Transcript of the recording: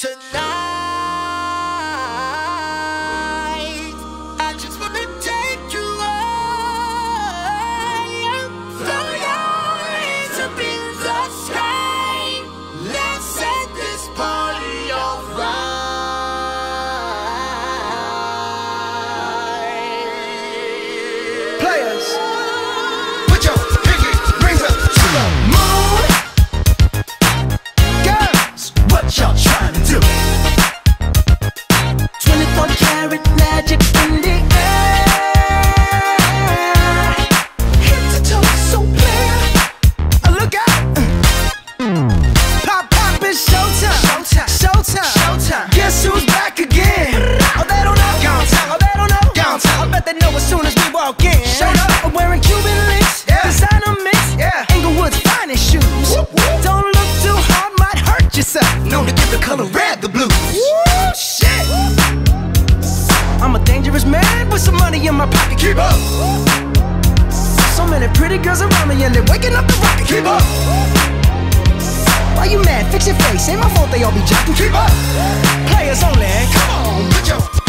Tonight, I just wanna take you high. Throw your hands up in the sky. Let's set this party alright. Players, put your pinky rings up to the moon. Girls, what y'all trying to do? 24 karat magic in the air. Head to toe so clear. Look out! Pop, pop, it's showtime. Showtime, showtime, showtime. Guess who's back again? Oh, they don't know. Gone time. Oh, they don't know. Gone time. I bet they know as soon as we walk in. Showed up. I'm wearing Cuban links. Yeah. Designer mix. Yeah. Inglewood's finest shoes. Whoop, whoop. Don't look too hard, might hurt yourself. Known to give the color red the blues. Woo, shit. I'm a dangerous man with some money in my pocket. Keep up. So many pretty girls around me and they're waking up the rocket. Keep up. Why you mad? Fix your face. Ain't my fault they all be jocking. Keep up. Players only. Come on, put your